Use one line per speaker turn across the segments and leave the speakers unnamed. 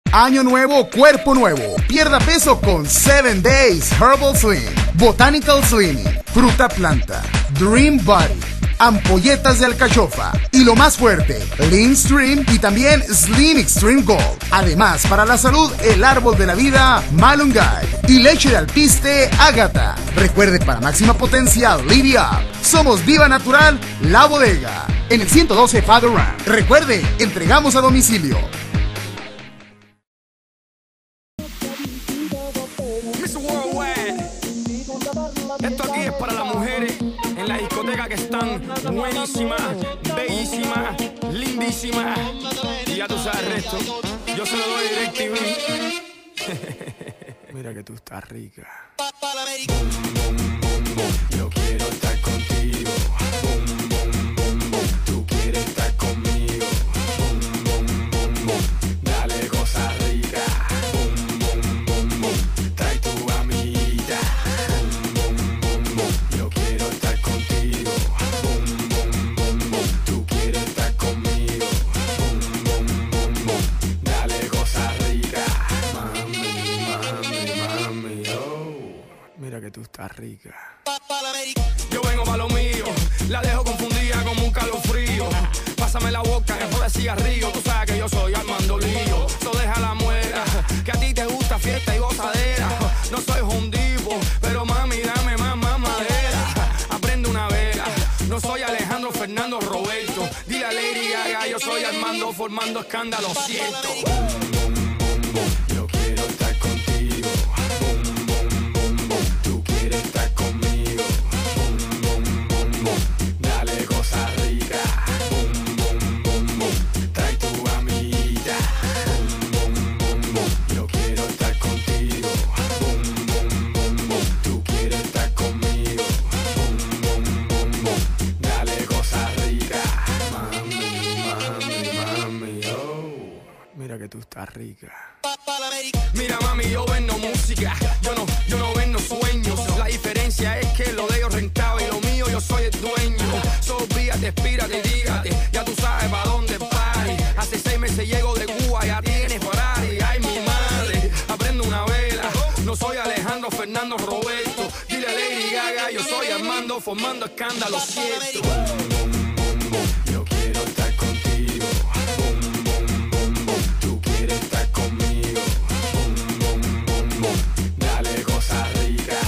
Año nuevo, cuerpo nuevo. Pierda peso con 7 Days Herbal Slim, Botanical Slim, Fruta Planta, Dream Body, ampolletas de alcachofa y lo más fuerte, Lean Stream y también Slim Extreme Gold. Además, para la salud, el árbol de la vida, Malungay y leche de alpiste, Ágata. Recuerde, para máxima potencia, Lidia. Somos Viva Natural, La Bodega, en el 112 Father Ram. Recuerde, entregamos a domicilio.
Esto aquí es para las mujeres en la discoteca que están buenísimas, bellísimas, lindísimas. Y ya tú sabes el resto. Yo se lo doy DirecTV. Mira que tú estás rica. Yo quiero estar contigo. Tú quieres estar conmigo. Dale cosa rica. Trae tu amiguita. Yo quiero estar contigo. Tú quieres estar conmigo. Dale cosa rica. Mami, oh. Mira que tú estás rica. Yo vengo pa' lo mío, la dejo confundida como un calofrío. Pásame la boca, después de cigarrillo. Tú sabes que yo soy Armando Lío. So deja la muela, que a ti te gusta fiesta y gozadera. No soy hondivo, pero mami, dame más mamadera. Aprende una vela, no soy Alejandro Fernando Roberto. Dile a Lady Gaga, yo soy Armando formando escándalo, siento. Yo quiero estar contigo. Tú quieres estar conmigo. Dale cosa rica. Trae tu amiguita. Yo quiero estar contigo. Tú quieres estar conmigo. Dale cosa rica. Mami, oh. Mira que tú estás rica. Mira mami, yo vendo música, yo no vendo sueños. La diferencia es que lo de ellos rentaba y lo mío yo soy el dueño. Olvídate, espírate, dígate, ya tú sabes pa' dónde pare. Hace 6 meses llego de Cuba, ya tienes Ferrari. Ay mi madre, aprendo una vela. No soy Alejandro Fernando Roberto. Dile a Lady Gaga, yo soy Armando formando escándalo, cierto. Yo quiero estar contigo. Tú quieres estar conmigo. Dale cosa rica.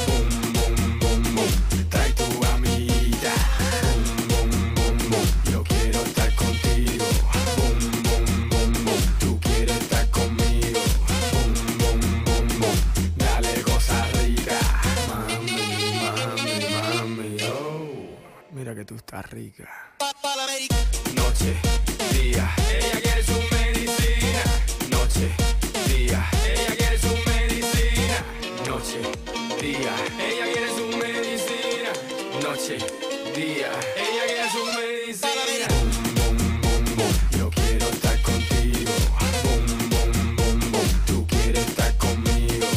Trae tu amiguita. Yo quiero estar contigo. Tú quieres estar conmigo. Dale cosa rica. Mami, oh. Mira que tú estás rica. Noche, día, ella quiere su medicina. Noche, día, ella quiere su medicina. Noche, día, ella quiere su medicina. Noche, día, ella quiere su medicina. Yo quiero estar contigo. Tú quieres estar conmigo.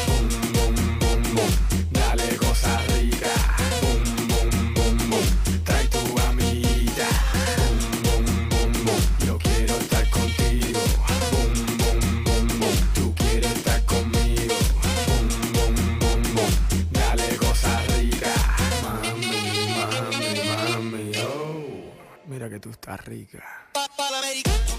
Dale cosa rica. Trae tu amiguita. Yo quiero estar contigo. Tú quieres estar conmigo. Dale cosa rica. Mami, oh. Mira que tú estás rica.